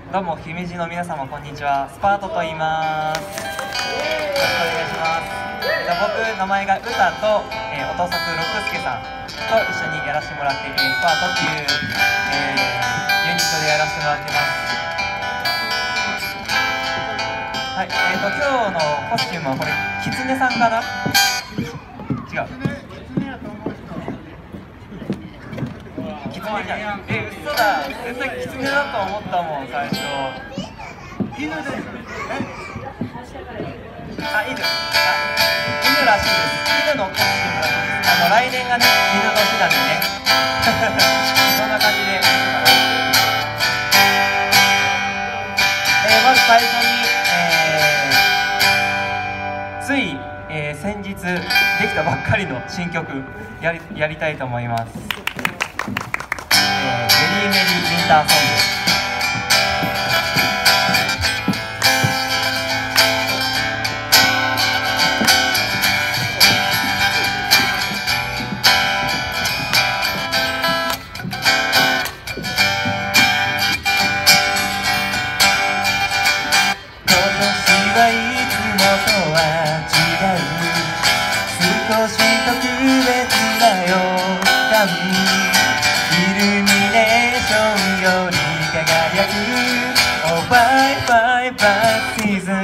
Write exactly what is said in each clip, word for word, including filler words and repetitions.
どうも姫路の皆様こんにちは、スパートと言います。よろしくお願いします。僕名前が歌と、えー、音作六輔さんと一緒にやらせてもらっているスパートっていう、えー、ユニットでやらせてもらってます。はい、えーと今日のコスチュームはこれキツネさんかな。違う、キツネじゃん。え、嘘だ、絶対キツネだと思ったもん最初。犬です。あ、犬。あ、犬らしいです。犬のコスチュームらしいです。あの来年がね、犬年なんでね。そんな感じで。えー、まず最初に、えー、つい、えー、先日できたばっかりの新曲やりやりたいと思います。えー、メリーメリーウィンターソング。イルミネーションより輝く Oh bye bye bye season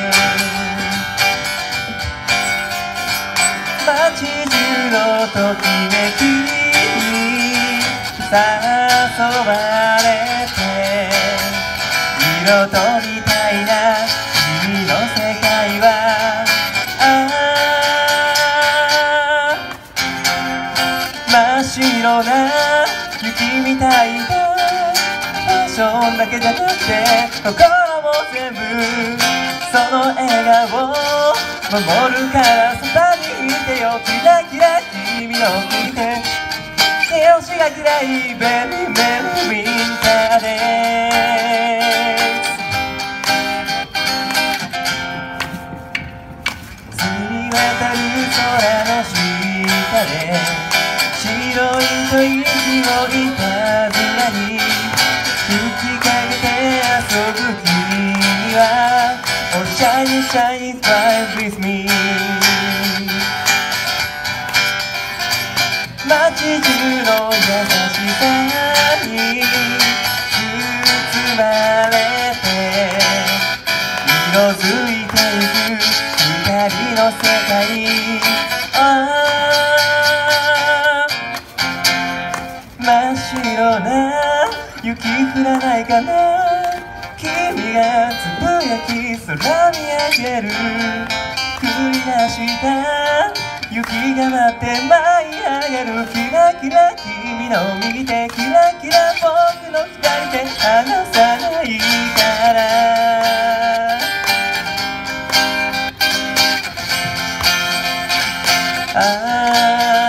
街中のときめきに誘われて色とりたいな君の世界は真っ白な雪みたいなファッションだけじゃなくて心も全部その笑顔守るからそばにいてよキラキラ君を見て手押しが嫌いベリーベリーウィンターです澄み渡る空の下で白い吐息をいたずらに吹きかけて遊ぶ君には Oh shiny shiny smile with me 街中の優しさに包まれて色づいてゆく光の世界真っ白な雪降らないかな君がつぶやき空見上げる降り出した雪が舞って舞い上げるキラキラ君の右手キラキラ僕の左手離さないからあ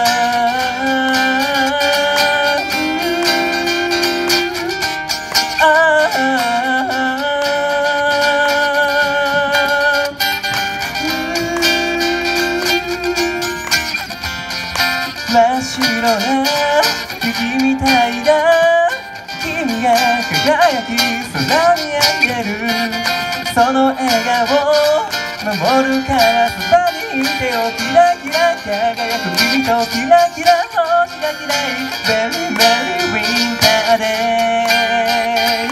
真っ白な雪みたいだ君が輝き空見上げるその笑顔守るからそばにいてよキラキラ輝く君とキラキラ星が嫌いベリーベリーウィンターです。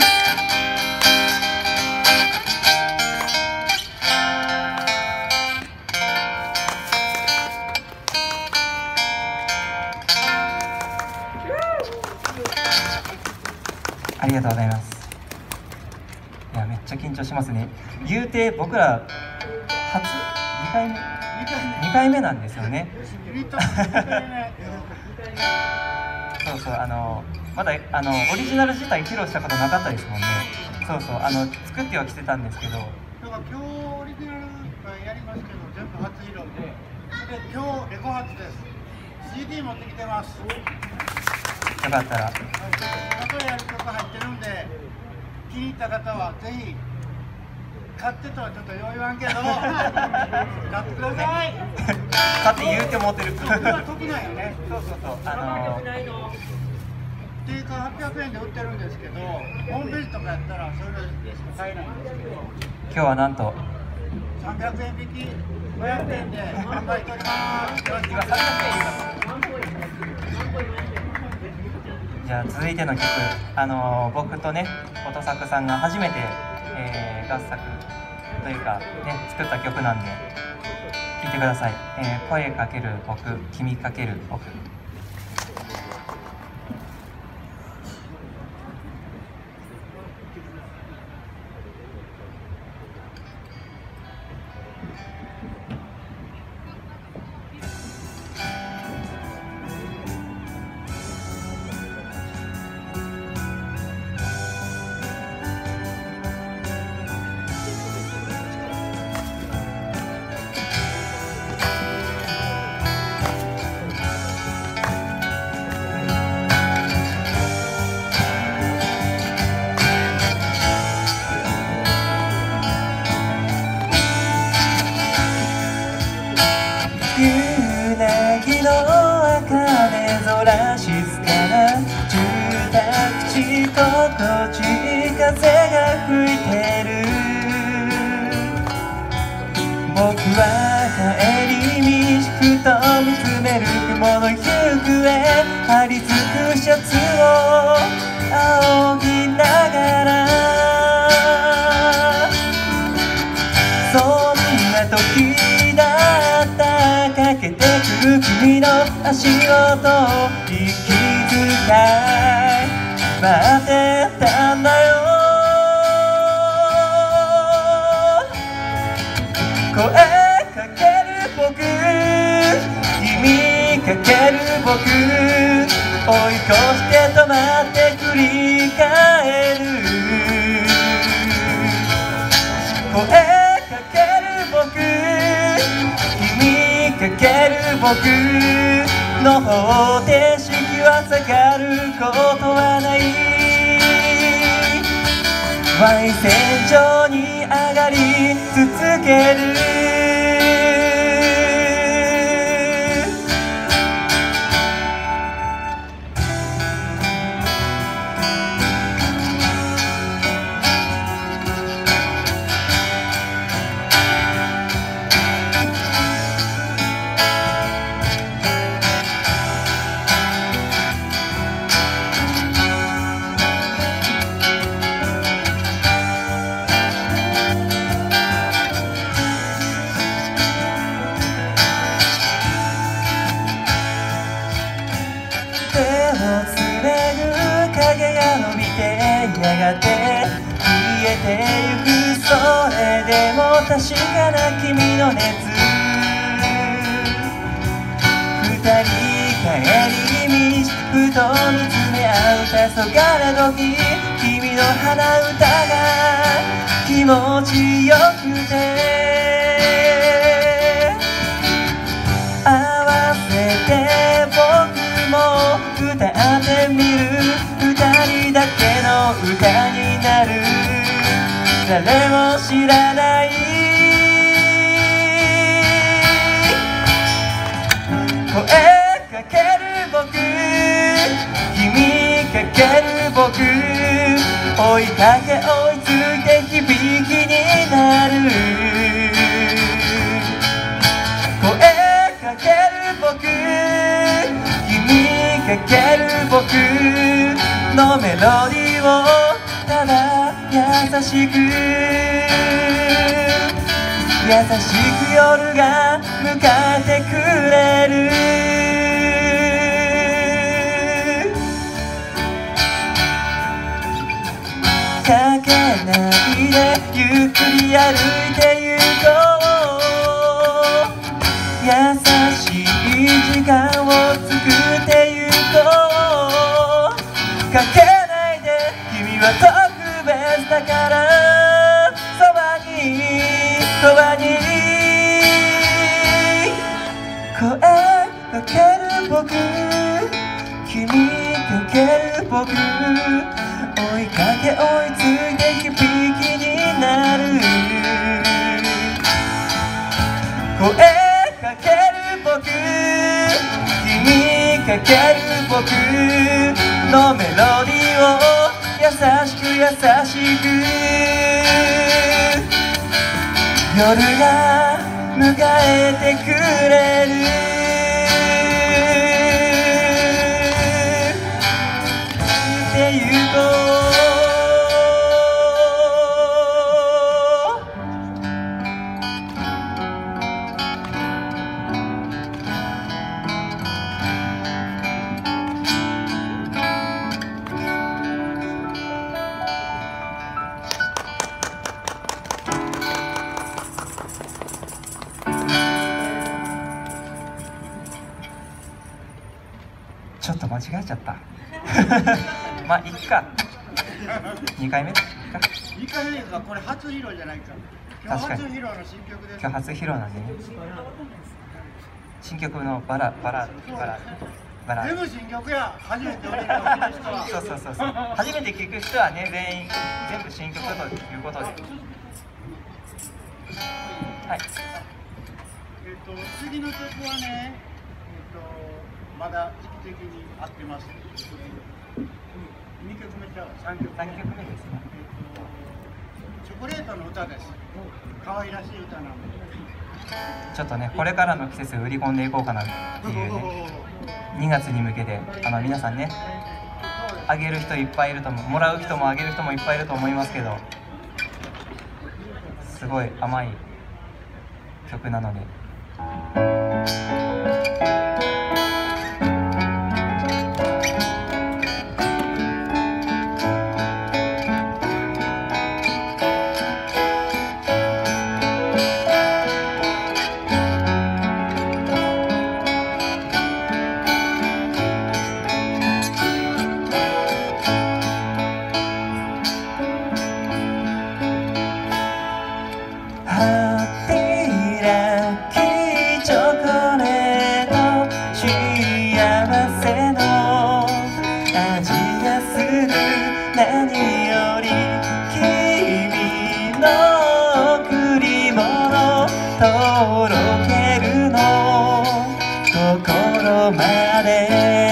ありがとうございます。いやめっちゃ緊張しますね。言うて僕ら初にかいめにかいめなんですよね。そうそう、あのまだあのオリジナル自体披露したことなかったですもんね。そうそう、あの作ってはきてたんですけど、だから今日オリジナルやりますけど全部初披露で、で今日レコ発です。 シーディー 持ってきてます。 よかったら後でやる曲入ってるんで気に入った方はぜひ買ってとはちょっとよう言わんけど買ってください。 買って言うて持ってる。 時は時なんよね。 そうそうそう、あの定価はっぴゃくえんで売ってるんですけど、ホームページとかやったらそれ買えないんですけど、 今日はなんとさんびゃくえん引きごひゃくえんで販売しております。よろしくお願いします。 じゃあ続いての曲、あのー、僕とね音作さんが初めて、えー、合作というかね作った曲なんで聴いてください。えー、声かける僕、君かける僕。夕凪の茜空静かな住宅地心地いい風が吹いてる。僕は帰り道ふと見つめる雲の行方、張り付くシャツを仰ぎながら、そんな時だった。かけてくる君の足音を息遣い待ってたんだよ。声かける僕、君かける僕、追い越して止まって繰り返る。声かける僕、君かける僕の方程式は下がることはない。Y線上に上がり続ける。やがて消えてゆく。それでも確かな君の熱、二人帰り道ふと見つめ合う黄昏時、君の鼻歌が気持ちよくて、合わせて僕も歌ってみる。二人だけの歌になる。誰も知らない声かける僕、君かける僕、追いかけ追いついて響きになる。声かける僕、君かける僕のメロディーをただ優しく優しく夜が迎えてくれる。かけないでゆっくり歩いてゆこう。優しい時間を作ってゆこう。かけないで君は特別だから、そばにそばに声かける僕、君かける僕、追いかけ追いついて響きになる。声かける僕、君かける僕のメロディーを優しく優しく夜が迎えてくれるってゆこうちょっと間違えちゃったまあいっかにかいめかにかいめか、これ初披露じゃないか。今日初披露の新曲です。 今日初披露なんでね、新曲のバラバラバラバラ全部新曲や。初めて俺らが聴く人はそうそうそうそう初めて聴く人はね全員全部新曲ということで、はい、 えっと次の曲はね、えっとまだ時期的に合ってます。にきょくめちゃう、さんきょくめ。 さんきょくめですね。 チョコレートの歌です。可愛らしい歌なので。 ちょっとねこれからの季節売り込んでいこうかなっていうね。にがつに向けてあの皆さんね、あげる人いっぱいいると思う、もらう人もあげる人もいっぱいいると思いますけど、すごい甘い曲なので。何より君の贈り物とろけるの心まで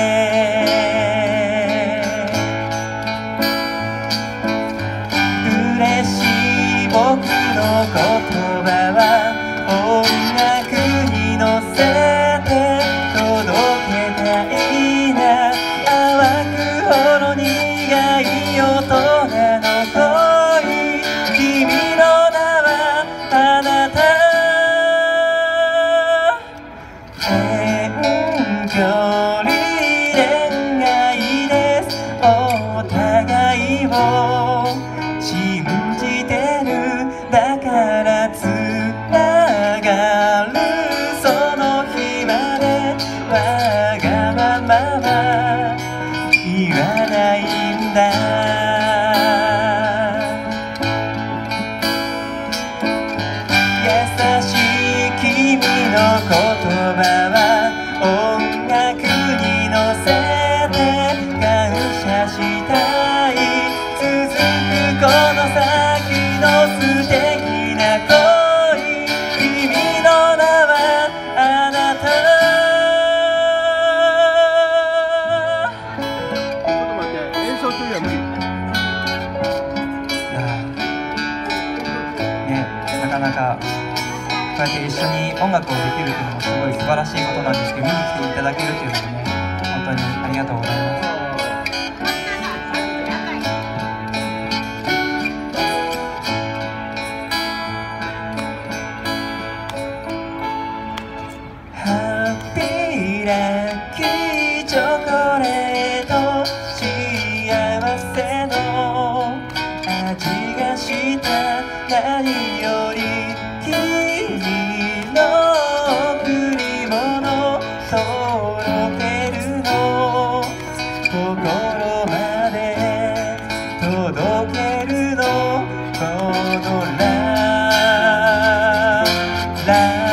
嬉しい僕の言葉は音楽に乗せて届けたいな淡くほろ苦い大人の恋君の名はあなた遠距離恋愛ですお互いを信じてるだからつながるその日までわがままは言わないんだ優しい君の言葉は音楽に乗せて感謝したい続くこの先の素敵な恋君の名はあなた演奏中は無理。 ね、なかなかこうやって一緒に音楽をできるっていうのもすごい素晴らしいことなんですけど、見に来ていただけるっていうのもね本当にありがとうございます。ハッピーラッキーチョコレート幸せの味がした何より君の贈り物とろけるの心まで届けるのこのララ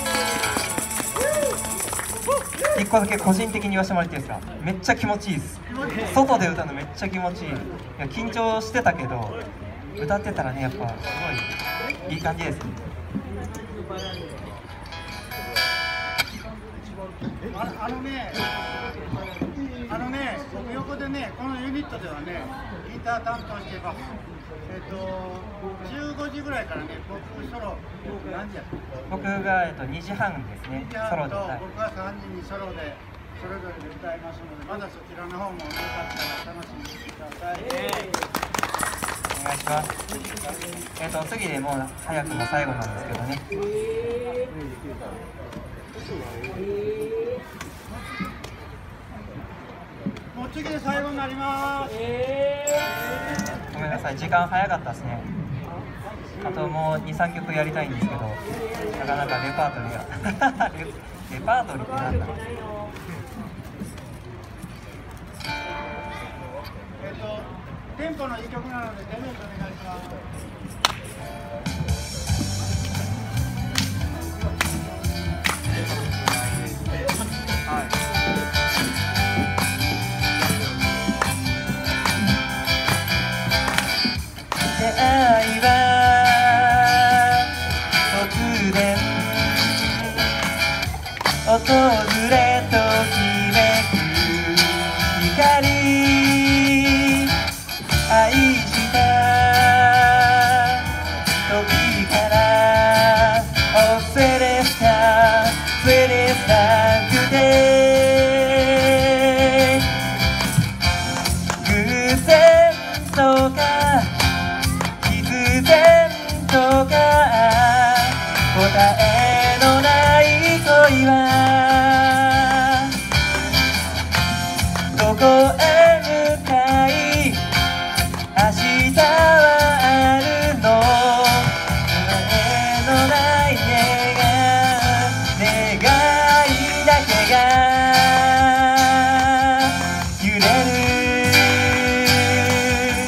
一個だけ個人的に言わせてもらっていいですか。めっちゃ気持ちいいです。 外で歌うのめっちゃ気持ちいい。いや緊張してたけど歌ってたらねやっぱすごいいい感じですね。 ああのね、あのね、僕横でね、このユニットではね、ギター担当しています。えっと、じゅうごじぐらいからね、僕ソロ、何時や僕が、えっと、にじはんですね、ソロで。はい、 僕はさんじにソロで、それぞれで歌いますので、まだそちらの方もよかったら楽しみにしてください。 お願いします。えっと、次でもう早くも最後なんですけどね。 もう次で最後になります。 ごめんなさい、時間早かったですね。あともうに、さんきょくやりたいんですけど、なかなかレパートリーがレ、レパートリーってなんだ。 えっと、テンポのいい曲なので、デメートお願いします。 出会いは突然訪れときめく光、愛した時からおせれしたせれしたくて偶然とか必然とか答えのない恋はどこへ向かい明日はあるの答えのない願いだけが揺れる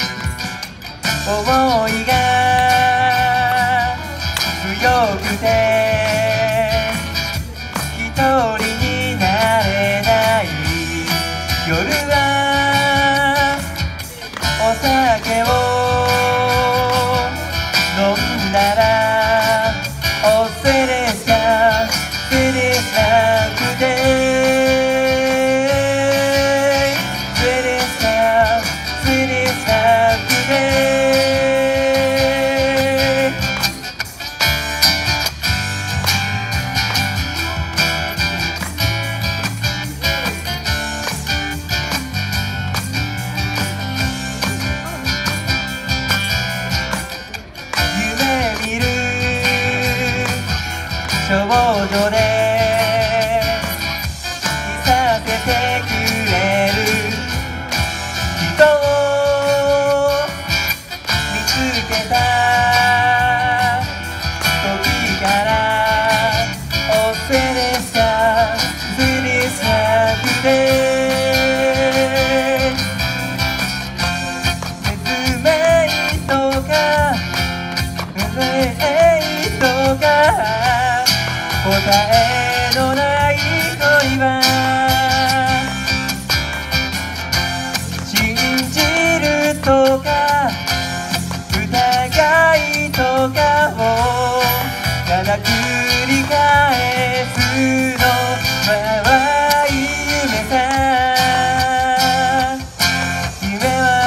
思いが強くて一人になれない夜はお酒を飲んだらおせれさせれなくてせれさせれなくて少女でいさせてくれる人を見つけた時からおせれさせれさくて説明とか説明とか答えのない恋は信じるとか疑いとかをただ繰り返すのは夢さ夢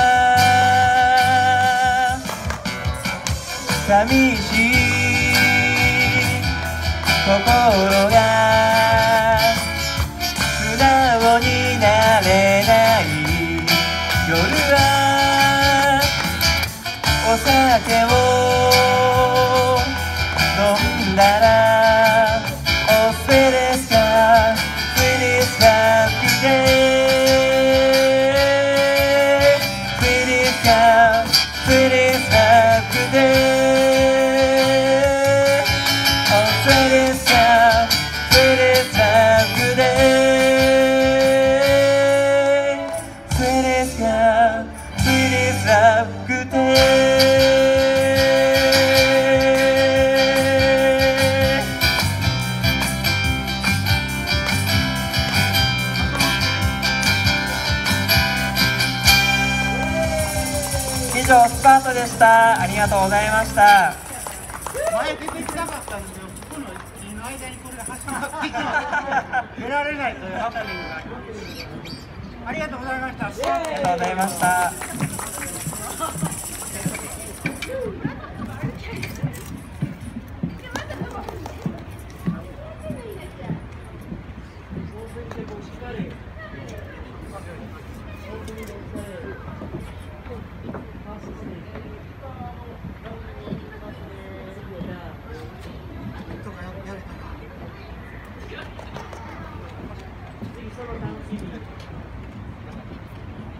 は寂しい心が素直になれない夜はお酒を飲んだらおせれさせれさくてせれさせれさくてくてパートでした。ありがとうございました。 前出てきなかったんですよ。ここの木の間にこれが挟まっていて出られないというハプニングがあります。ありがとうございました。 ありがとうございました。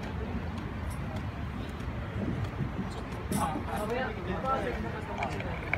あ、